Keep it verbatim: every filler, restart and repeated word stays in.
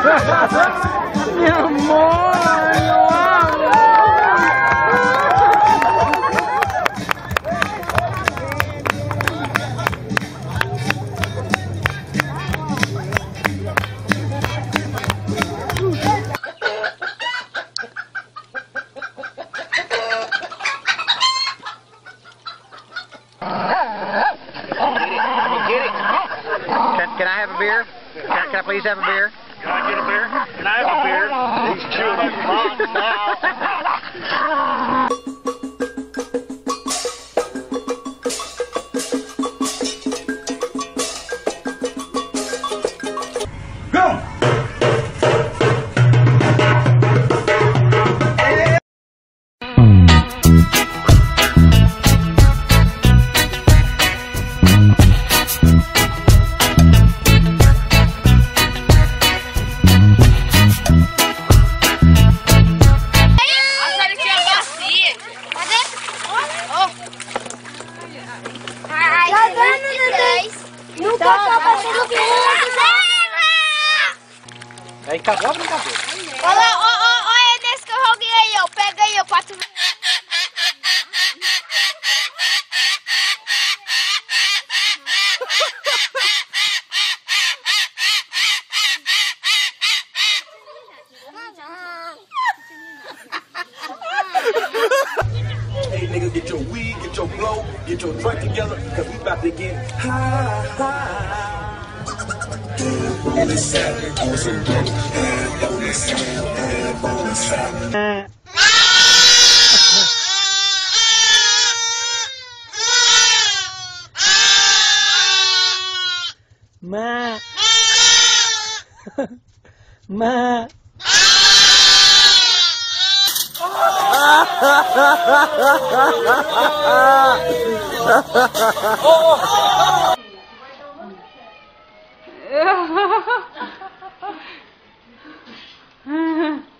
Meu amor, não habla. Can I have a beer? Can I, can I please have a beer? Can I get a beer? Can I have a beer? He's chewing like mom now. Go! Aí acabou a brincadeira. Olha, olha, olha nesse que eu joguei aí, ó. Pega aí, ó, pra tu ver. Hey niggas, get your weed, get your blow, get your drink together, cause we about to get high, high. On the side, on some dope, and on the side, and on the side. Ma. Ma. Oh.